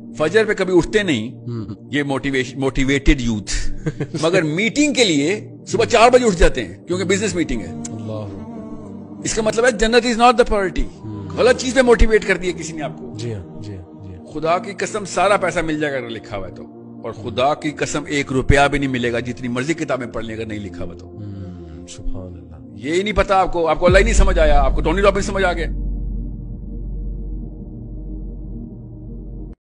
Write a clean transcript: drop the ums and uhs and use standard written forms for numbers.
फजर पे कभी उठते नहीं ये मोटिवेटेड यूथ मगर मीटिंग के लिए सुबह 4 बजे उठ जाते हैं क्योंकि बिजनेस मीटिंग है। इसका मतलब है जन्नत इज नॉट द प्रायोरिटी। गलत चीज पे मोटिवेट कर दिया किसी ने आपको। जी हाँ, जी हाँ, जी हाँ। खुदा की कसम सारा पैसा मिल जाएगा अगर लिखा हुआ है तो, और खुदा की कसम 1 रुपया भी नहीं मिलेगा जितनी मर्जी किताबें पढ़ लें अगर नहीं लिखा हुआ तो। सुभान अल्लाह। ये ही नहीं पता आपको, आपको अल्लाह ही नहीं समझ आया, आपको टोनी रॉबिन्स समझ आ गया।